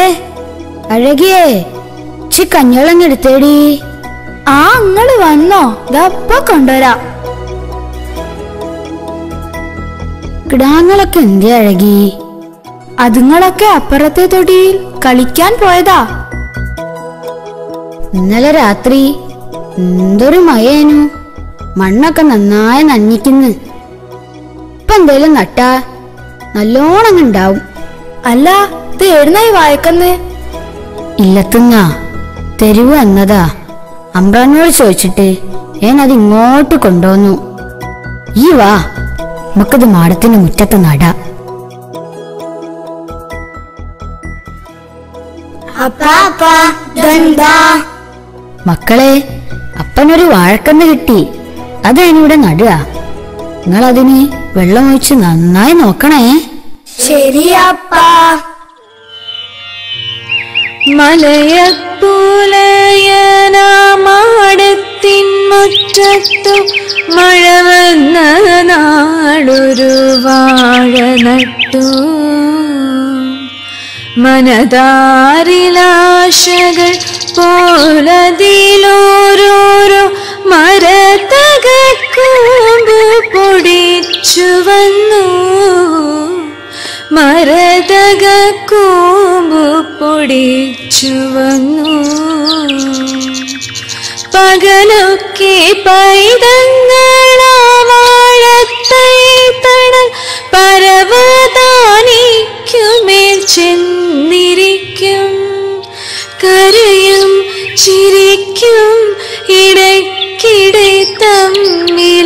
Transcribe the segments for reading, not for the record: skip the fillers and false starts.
അഴകിയേ, ചി കഞ്ഞോളങ്ങെടുത്തേടി. ആ അങ്ങള് വന്നോ? ഇതപ്പൊ കൊണ്ടുവരാ. കിടാങ്ങളൊക്കെ എന്തി അഴകി? അതുങ്ങളൊക്കെ അപ്പുറത്തെ തൊടിയിൽ കളിക്കാൻ പോയതാ. ഇന്നലെ രാത്രി എന്തൊരു മഴേനു. മണ്ണൊക്കെ നന്നായി നനഞ്ഞിക്കുന്നു. ഇപ്പൊ എന്തേലും നട്ടാ നല്ലോണം ഉണ്ടാവും. അല്ല, ഇത് എഴുന്നായി വായിക്കന്ന്? ഇല്ലത്തുങ്ങ തെരുവ് എന്നതാ. അമ്പ്രാനോട് ചോദിച്ചിട്ട് അത് ഇങ്ങോട്ട് കൊണ്ടുവന്നു. ഈ വാ, നമുക്കത് മാടത്തിന്റെ മുറ്റത്ത് നടാ. മക്കളെ, അപ്പനൊരു വാഴക്കന്ന് കിട്ടി. അതതിനിവിടെ നടുക. നിങ്ങളതിന് വെള്ളം ഒഴിച്ച് നന്നായി നോക്കണേ. ശരിയപ്പാ. മലയപ്പൂലയനാമാടത്തിൻ മുറ്റത്തു മഴ വന്ന നാളൊരു വാഴ നട്ടു. മനതാരിലാശകൾ പോലതിലോരോരോ മരതകൂമ്പ് പൊടിച്ചു വന്നു. മരതകൂമ്പ് പൊടിച്ചു വന്നു. പകലൊക്കെ പൈതങ്ങളാ വാഴത്തൈ തണൽ പരവതാനിക്കുമേൽ ചെന്നിരിക്കും. കരയും ചിരിക്കും ഇടയ്ക്കിടെ തമ്മില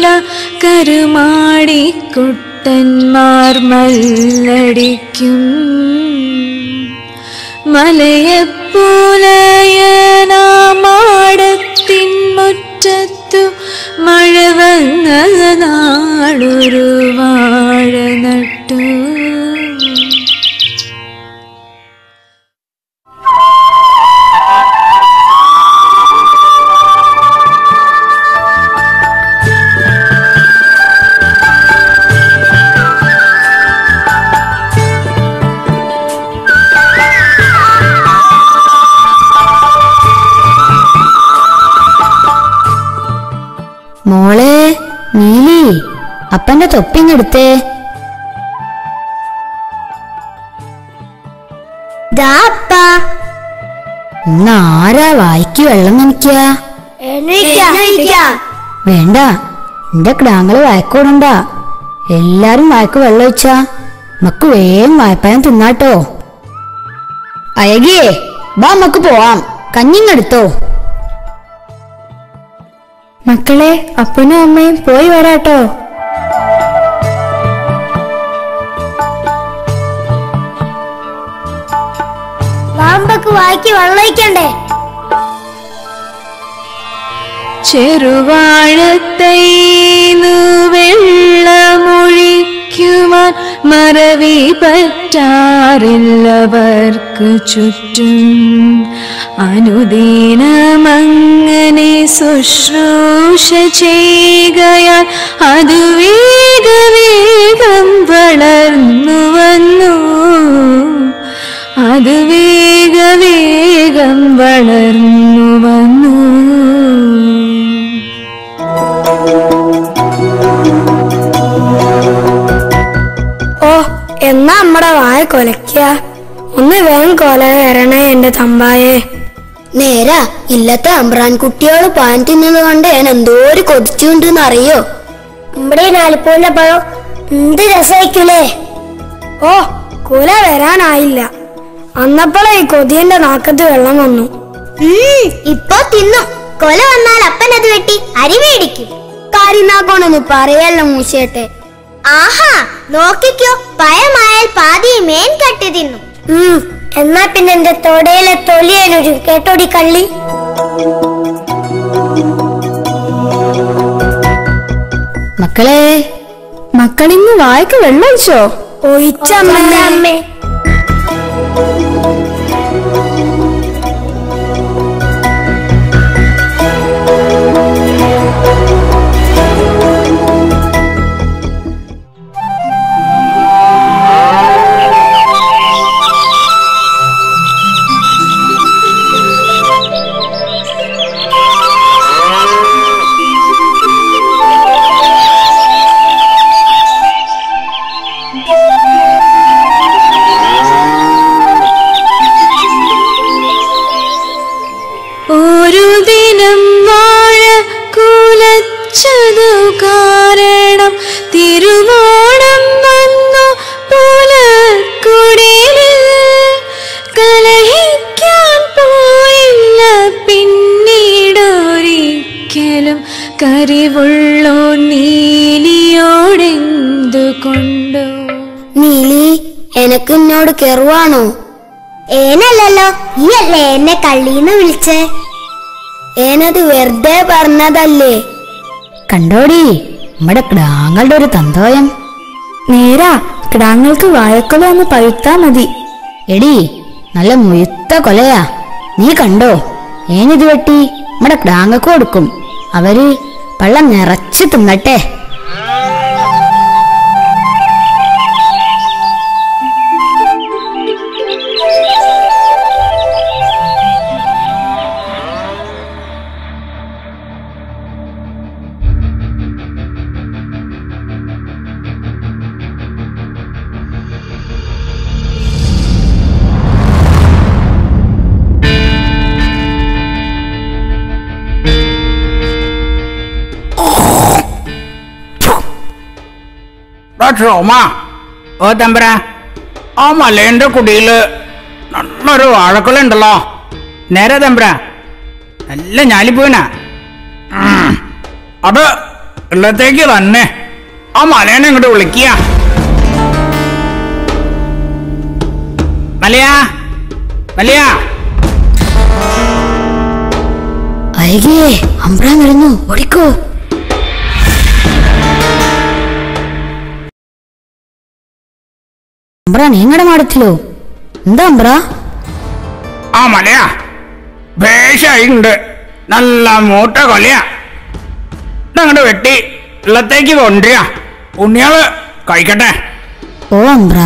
കരുമാടിക്കുട്ടന്മാർ മല്ലടിക്കും. മലയപ്പൂലയനാമാടത്തിൻ മുറ്റത്തു മഴ വന്ന നാളൊരു വാഴ നട്ടു. മോളെ നീലി, അപ്പന്റെ തൊപ്പിങ്ങെടുത്തേ. ഇന്ന് ആരാ വായിക്ക് വെള്ളം നനയ്ക്ക? വേണ്ട, എന്റെ കിടാങ്ങള് വായക്കോടണ്ട. എല്ലാരും വായക്ക് വെള്ളം ഒഴിച്ചാ നമുക്ക് വേഗം വായ്പായം തിന്നാട്ടോ. അഴകിയേ, വാ നമുക്ക് പോവാം. കഞ്ഞിങ്ങെടുത്തോ. മക്കളെ, അപ്പനും അമ്മയും പോയി വരാട്ടോ. വാമ്പക്ക് വായിക്ക് വെള്ളയിക്കണ്ടേ? ചെറുവാഴത്തൈന്നു വെള്ളമൊഴിക്കുവാൻ മറവി പറ്റാറില്ലവർക്ക് ചുറ്റും. അനുദിനമങ്ങനെ ശുശ്രൂഷ ചെയ്യുകയാൽ അത് വേഗവേഗം വളർന്നു വന്നു. അത് വേഗവേഗം വളർന്നു വന്നു. ഓ, എന്നാ നമ്മടെ വായ കൊലക്ക. ഒന്ന് വേഗം കൊല കയറണേ എന്റെ തമ്പായെ. നേരാ, ഇല്ലത്തെ അമ്പ്രാൻ കുട്ടിയോട് പാൻ തിന്നത് കൊണ്ട് ഞാൻ എന്തോര് കൊതിച്ചുണ്ടെന്ന് അറിയോ? നമ്മുടെ നാലിപ്പൂന്റെ പഴം എന്ത് രസായിക്കൂലേ. ഓ, കുല വരാനായില്ല. അന്നപ്പോഴേ ഈ കൊതിയന്റെ നാക്കത്ത് വെള്ളം വന്നു. ഇപ്പൊ തിന്നു. കൊല വന്നാൽ അപ്പൻ അത് വെട്ടി അരി മേടിക്കും. കാര്യനാക്കോണൊന്ന് പറയല്ല മൂശേട്ടെ. ആഹാ, നോക്കിക്കോ, പഴമായാൽ പാതി മേൻ കട്ടി തിന്നു. എന്നാ പിന്നെ എന്റെ തൊടയിലെ തൊലിയൊരു കേട്ടോടി കള്ളി. മക്കളെ, മക്കളിന്ന് വായ്ക്ക് വെള്ളം ഒഴിച്ചോ? ഒഴിച്ചമ്മേ. കാരണം തിരുവോണം വന്നു പുലക്കുടിലിൽ കലഹിക്കാൻ പോയില്ല പിന്നീടൊരിക്കലും കരിവുള്ളോ നീലിയോടെന്തുകൊണ്ടോ. നീലി, എനക്ക് എന്നോട് കെറുവാണോ? ഏനല്ലല്ലോ, ഈ അല്ലേ എന്നെ കള്ളീന്ന് വിളിച്ചേ. ഏനത് വെറുതെ പറഞ്ഞതല്ലേ. കണ്ടോടി നമ്മുടെ കിടാങ്ങളുടെ ഒരു തന്തോയം. നേരാ, കിടാങ്ങൾക്ക് വാഴക്കൊല ഒന്ന് പഴുത്താ മതി. എടി നല്ല മുഴുത്ത കൊലയാ. നീ കണ്ടോ? ഏനിത് വെട്ടി നമ്മുടെ കിടാങ്ങൾക്ക് കൊടുക്കും. അവര് പള്ളം നിറച്ച് തിന്നട്ടെ. ഓ തമ്പര, ആ മലേന്റെ കുടിയില് നല്ലൊരു വാഴക്കൊല ഉണ്ടല്ലോ. നേരെ തമ്പര, നല്ല ഞാലിപ്പോയിനാ. അത് ഉള്ളത്തേക്ക് തന്നെ ആ മലേനെ ഇങ്ങോട്ട് വിളിക്കുക. മലയാ മലയാ. അയകേ, അമ്പ്രാൻ വരുന്നു, ഓടിക്കോ. അമ്പ്ര, നീങ്ങടെ മാടത്തിലോ? എന്താ അമ്പ്ര? ആ മലയാ ഭേഷായിണ്ട്, നല്ല മൂട്ട കൊലയാ. ഇതങ്ങോട്ട് വെട്ടി ഉള്ളത്തേക്ക് കൊണ്ടുവരിക, ഉണ്ണിയാള് കഴിക്കട്ടെ. ഓ അമ്പ്ര.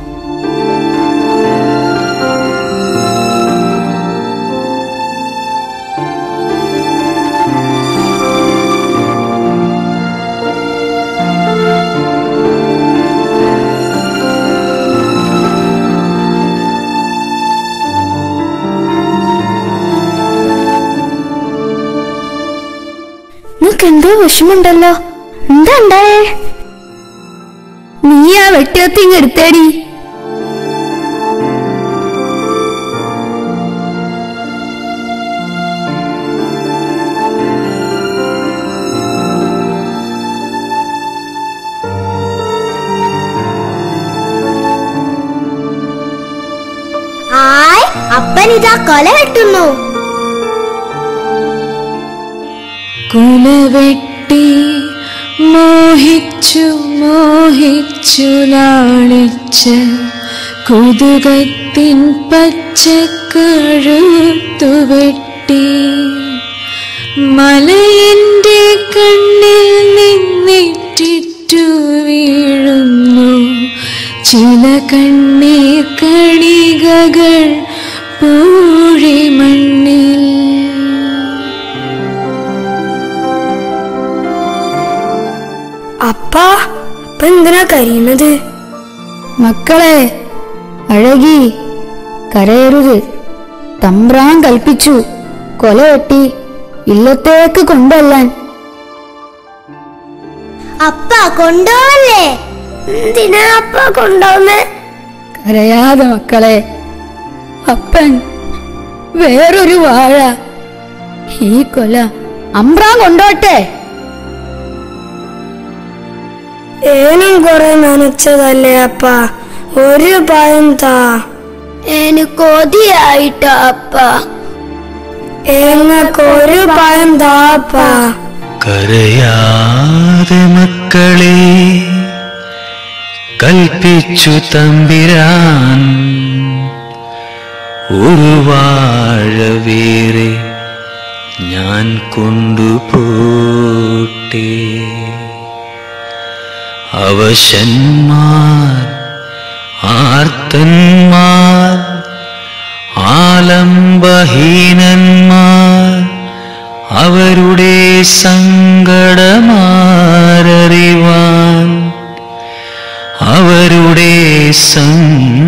എന്തോ വിഷമുണ്ടല്ലോ, എന്താ ഉണ്ടായേ? നീ ആ വെട്ടിയത്തിങ് എടുത്തേടി. അപ്പൻ ഇതാ കൊല വെട്ടുന്നു. കുലവെട്ടി മോഹിച്ചു മോഹിച്ചു ലാളിച്ച കുതുകത്തിൻ പച്ചക്കഴുത്തുവെട്ടി മലയന്റെ കണ്ണിൽ നിന്നിറ്റിറ്റു വീഴുന്നു ചില കണ്ണീർ കണികകൾ പൂഴി മണ്ണിൽ. അപ്പ എന്തിനാ കരയുന്നത്? മക്കളെ, അഴകി കരയരുത്. തമ്പ്രാൻ കൽപ്പിച്ചു കൊല വെട്ടി ഇല്ലത്തേക്ക് കൊണ്ടുവല്ലാൻ. അപ്പ കൊണ്ടുപോവല്ലേ? എന്തിനാ അപ്പ കൊണ്ടുപോകുന്നേ? കരയാതെ മക്കളെ, അപ്പൻ വേറൊരു വാഴ ഈ കൊല അമ്പ്രാൻ കൊണ്ടോട്ടെ. ഏനും കൊറേ നനച്ചതല്ലേ അപ്പ, ഒരു പഴം താ. എനിക്ക് കൊതിയായിട്ടാ അപ്പ. എങ്ങക്കൊരു പഴം താ അപ്പ. കരയാതെ മക്കളെ, കൽപ്പിച്ചു തമ്പിരാൻ, ഒരു വാഴ വേറെ ഞാൻ കൊണ്ടുപോട്ടെ. അവശന്മാർ ആർത്തന്മാർ ആലംബഹീനന്മാർ അവരുടെ സങ്കടമാരറിവാൻ, അവരുടെ